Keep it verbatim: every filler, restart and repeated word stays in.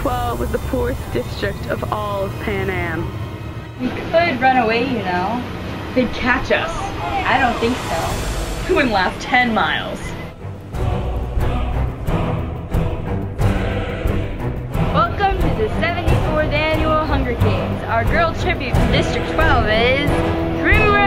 twelve was the poorest district of all of Pan Am. We could run away, you know. They'd catch us. I don't think so. We wouldn't last ten miles. Welcome to the seventy-fourth Annual Hunger Games. Our girl tribute from District twelve is Grim